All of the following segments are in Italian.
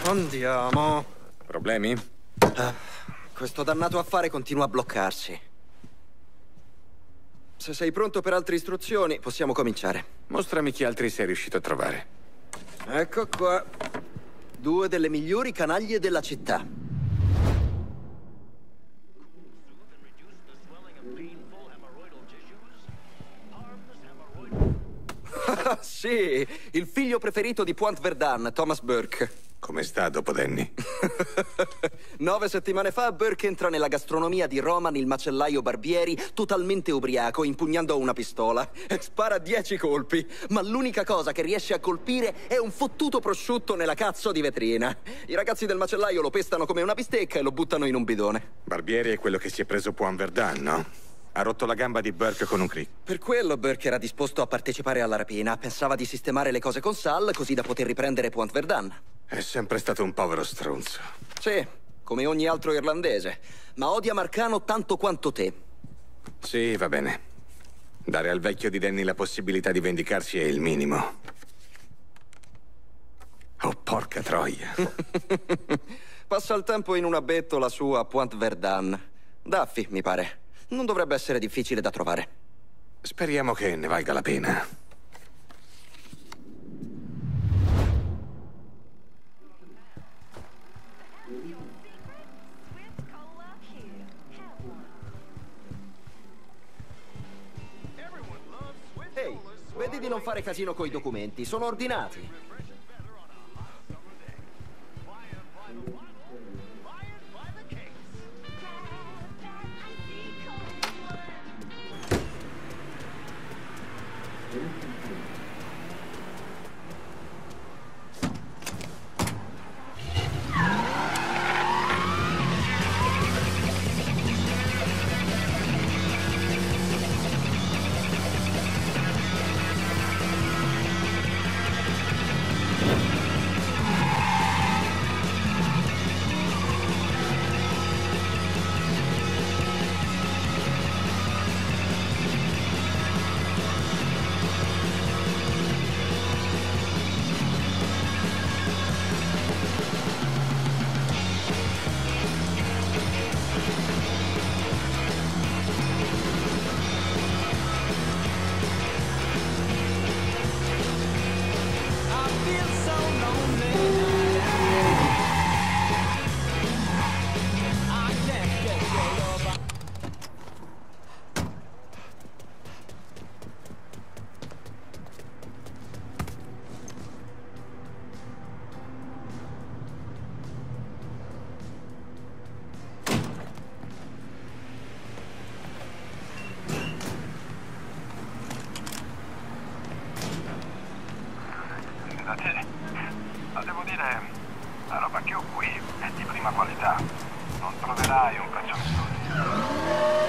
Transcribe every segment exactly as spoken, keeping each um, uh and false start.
Andiamo. Problemi? Ah, questo dannato affare continua a bloccarsi. Se sei pronto per altre istruzioni, possiamo cominciare. Mostrami chi altri sei riuscito a trovare. Ecco qua. Due delle migliori canaglie della città. Ah, sì, il figlio preferito di Pointe Verdun, Thomas Burke. Come sta dopo Danny? Nove settimane fa Burke entra nella gastronomia di Roman, il macellaio Barbieri, totalmente ubriaco, impugnando una pistola. E spara dieci colpi, ma l'unica cosa che riesce a colpire è un fottuto prosciutto nella cazzo di vetrina. I ragazzi del macellaio lo pestano come una bistecca e lo buttano in un bidone. Barbieri è quello che si è preso Pointe Verdun, no? Ha rotto la gamba di Burke con un crick. Per quello Burke era disposto a partecipare alla rapina. Pensava di sistemare le cose con Sal, così da poter riprendere Pointe Verdun. È sempre stato un povero stronzo. Sì, come ogni altro irlandese. Ma odia Marcano tanto quanto te. Sì, va bene. Dare al vecchio di Danny la possibilità di vendicarsi è il minimo. Oh, porca troia. Passa il tempo in una bettola su a Pointe Verdun. Duffy, mi pare. Non dovrebbe essere difficile da trovare. Speriamo che ne valga la pena. Ehi, vedi di non fare casino coi documenti, sono ordinati. Ma devo dire, la roba che ho qui è di prima qualità. Non troverai un pezzo migliore.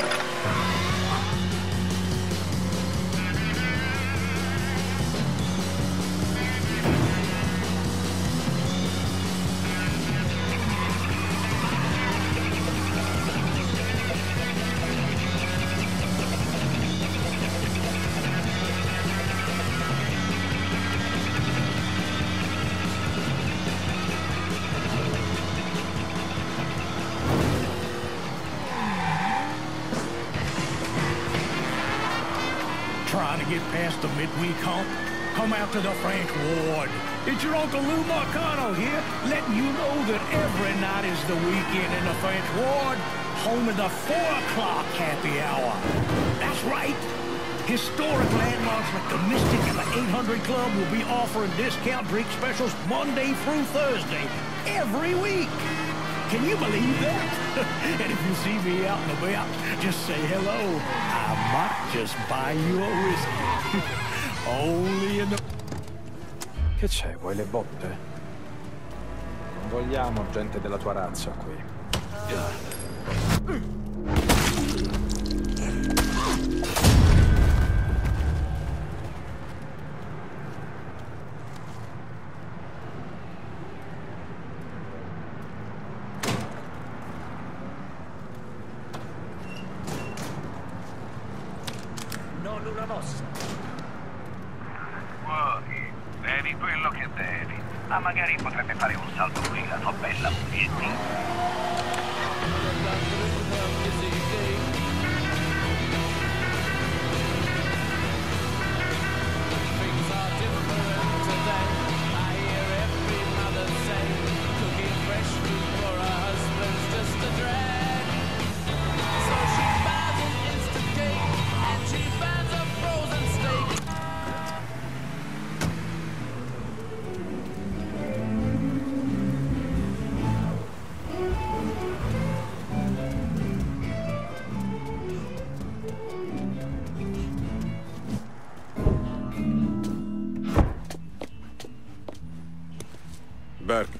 Trying to get past the midweek hump? Come out to the French Ward. It's your Uncle Lou Marcano here, letting you know that every night is the weekend in the French Ward, home of the four o'clock happy hour. That's right. Historic landmarks like the Mystic and the eight hundred Club will be offering discount drink specials Monday through Thursday, every week. Can you believe that? And if you see me out and about, just say hello. I might just buy you a whiskey. Only in the... Che c'è? Vuoi le botte? Non vogliamo gente della tua razza qui. Non una mossa. Fuori, vedi quello che devi. Ma magari potrebbe fare un salto qui, la tua bella Muschietti. Burke.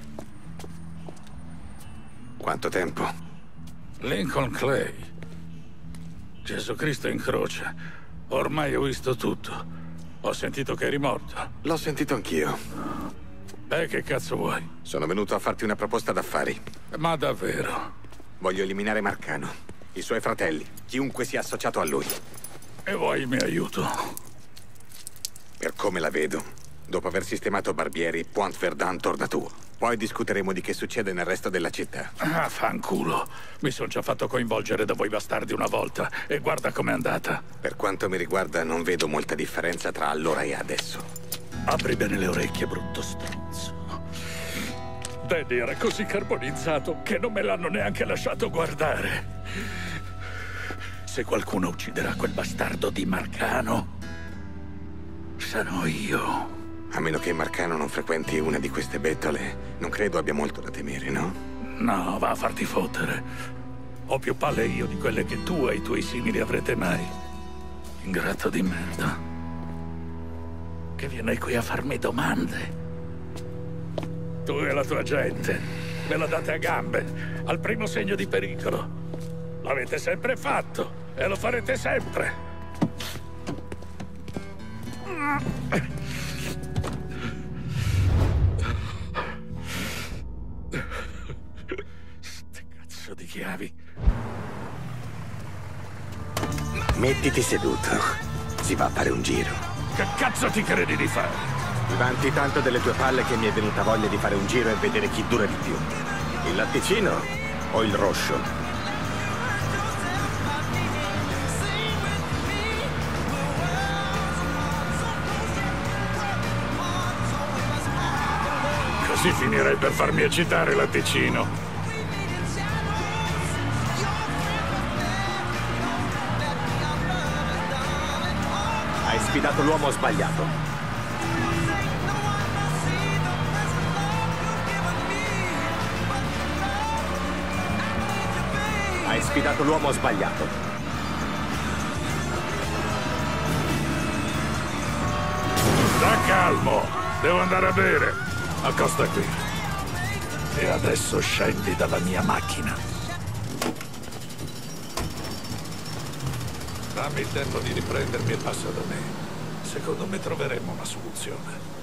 Quanto tempo? Lincoln Clay. Gesù Cristo in croce. Ormai ho visto tutto. Ho sentito che eri morto. L'ho sentito anch'io. E che cazzo vuoi? Sono venuto a farti una proposta d'affari. Ma davvero? Voglio eliminare Marcano, i suoi fratelli, chiunque sia associato a lui. E vuoi il mio aiuto? Per come la vedo, dopo aver sistemato Barbieri, Pointe Verdun torna tuo. Poi discuteremo di che succede nel resto della città. Ah, fanculo. Mi sono già fatto coinvolgere da voi bastardi una volta e guarda com'è andata. Per quanto mi riguarda, non vedo molta differenza tra allora e adesso. Apri bene le orecchie, brutto stronzo. Danny era così carbonizzato che non me l'hanno neanche lasciato guardare. Se qualcuno ucciderà quel bastardo di Marcano, sarò io. A meno che Marcano non frequenti una di queste bettole, non credo abbia molto da temere, no? No, va a farti fottere. Ho più palle io di quelle che tu e i tuoi simili avrete mai. Ingrato di merda. Che viene qui a farmi domande. Tu e la tua gente me la date a gambe, al primo segno di pericolo. L'avete sempre fatto e lo farete sempre. Ste cazzo di chiavi. Mettiti seduto. Si va a fare un giro. Che cazzo ti credi di fare? Ti vanti tanto delle tue palle che mi è venuta voglia di fare un giro e vedere chi dura di più. Il latticino o il roscio? Così finirei per farmi eccitare, latticino. Hai sfidato l'uomo sbagliato. Hai sfidato l'uomo sbagliato. Sta calmo, devo andare a bere. Accosta qui. E adesso scendi dalla mia macchina. Dammi il tempo di riprendermi e passa da me. Secondo me troveremo una soluzione.